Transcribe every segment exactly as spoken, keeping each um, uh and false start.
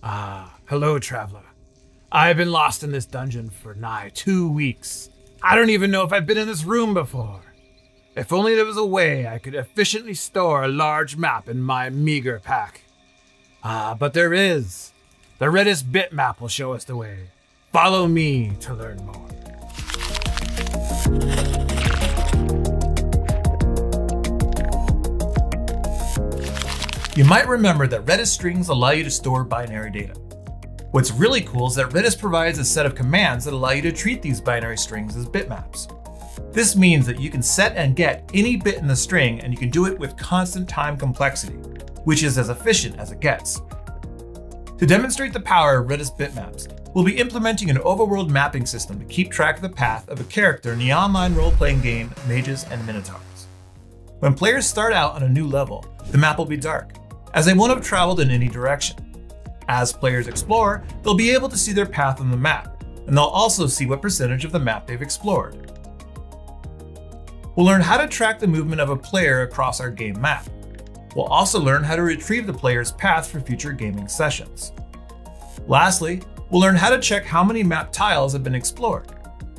Ah, hello, traveler. I've been lost in this dungeon for nigh two weeks. I don't even know if I've been in this room before. If only there was a way I could efficiently store a large map in my meager pack. Ah, but there is. The Redis Bitmap will show us the way. Follow me to learn more. You might remember that Redis strings allow you to store binary data. What's really cool is that Redis provides a set of commands that allow you to treat these binary strings as bitmaps. This means that you can set and get any bit in the string, and you can do it with constant time complexity, which is as efficient as it gets. To demonstrate the power of Redis Bitmaps, we'll be implementing an overworld mapping system to keep track of the path of a character in the online role-playing game Mages and Minotaurs. When players start out on a new level, the map will be dark, as they won't have traveled in any direction. As players explore, they'll be able to see their path on the map, and they'll also see what percentage of the map they've explored. We'll learn how to track the movement of a player across our game map. We'll also learn how to retrieve the player's path for future gaming sessions. Lastly, we'll learn how to check how many map tiles have been explored.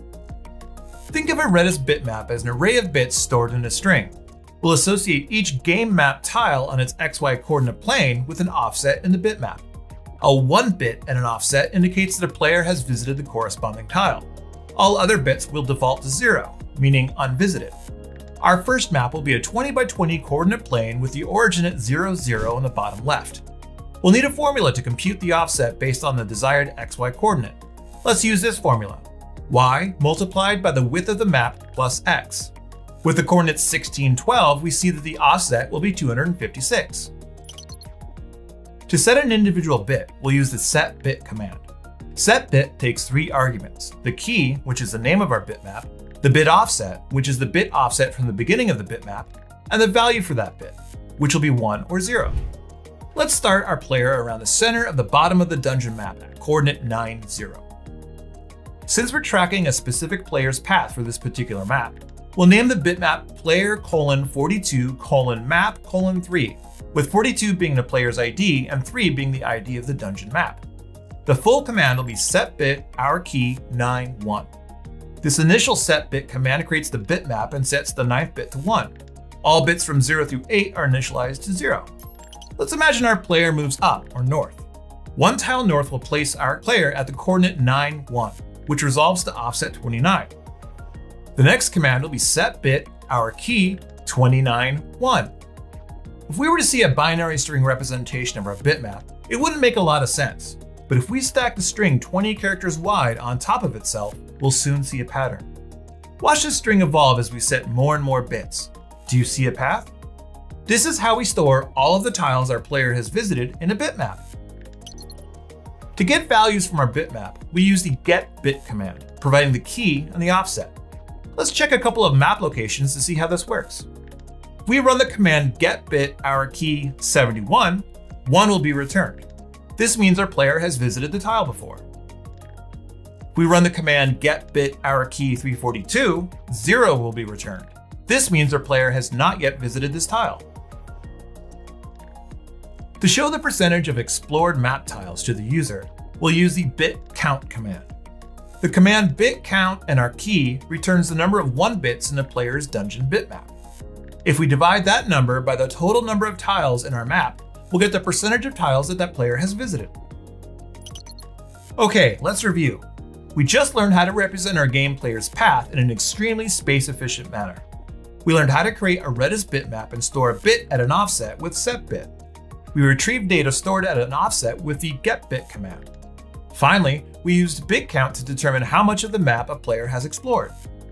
Think of a Redis bitmap as an array of bits stored in a string. We'll associate each game map tile on its X Y coordinate plane with an offset in the bitmap. A one bit and an offset indicates that a player has visited the corresponding tile. All other bits will default to zero, meaning unvisited. Our first map will be a twenty by twenty coordinate plane with the origin at zero, zero on the bottom left. We'll need a formula to compute the offset based on the desired X Y coordinate. Let's use this formula: y multiplied by the width of the map plus x. With the coordinates sixteen, twelve, we see that the offset will be two hundred fifty-six. To set an individual bit, we'll use the SetBit command. SetBit takes three arguments: the key, which is the name of our bitmap, the bit offset, which is the bit offset from the beginning of the bitmap, and the value for that bit, which will be one or zero. Let's start our player around the center of the bottom of the dungeon map at coordinate nine, zero. Since we're tracking a specific player's path for this particular map, we'll name the bitmap player colon forty-two colon map colon three, with forty-two being the player's I D and three being the I D of the dungeon map. The full command will be setbit our key nine, one. This initial setBit command creates the bitmap and sets the ninth bit to one. All bits from zero through eight are initialized to zero. Let's imagine our player moves up or north. One tile north will place our player at the coordinate nine, one, which resolves to offset twenty-nine. The next command will be setBit our key twenty-nine, one. If we were to see a binary string representation of our bitmap, it wouldn't make a lot of sense. But if we stack the string twenty characters wide on top of itself, we'll soon see a pattern. Watch this string evolve as we set more and more bits. Do you see a path? This is how we store all of the tiles our player has visited in a bitmap. To get values from our bitmap, we use the GETBIT command, providing the key and the offset. Let's check a couple of map locations to see how this works. If we run the command getBit our key seventy-one, one will be returned. This means our player has visited the tile before. If we run the command getBit our key three forty-two, zero will be returned. This means our player has not yet visited this tile. To show the percentage of explored map tiles to the user, we'll use the Bitcount command. The command Bitcount and our key returns the number of one bits in the player's dungeon bitmap. If we divide that number by the total number of tiles in our map, we'll get the percentage of tiles that that player has visited. Okay, let's review. We just learned how to represent our game player's path in an extremely space-efficient manner. We learned how to create a Redis bitmap and store a bit at an offset with setBit. We retrieved data stored at an offset with the getBit command. Finally, we used Bitcount to determine how much of the map a player has explored.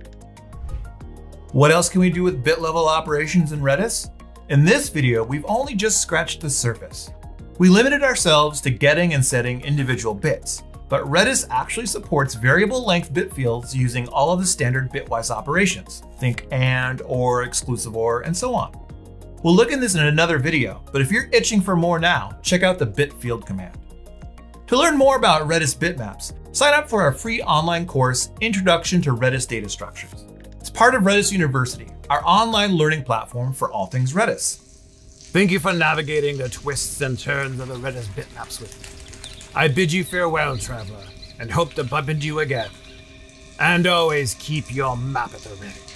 What else can we do with bit-level operations in Redis? In this video, we've only just scratched the surface. We limited ourselves to getting and setting individual bits, but Redis actually supports variable length bit fields using all of the standard bitwise operations. Think AND, OR, exclusive OR, and so on. We'll look at this in another video, but if you're itching for more now, check out the bit field command. To learn more about Redis bitmaps, sign up for our free online course, Introduction to Redis Data Structures. It's part of Redis University, our online learning platform for all things Redis. Thank you for navigating the twists and turns of the Redis Bitmaps with me. I bid you farewell, traveler, and hope to bump into you again. And always keep your map at the ready.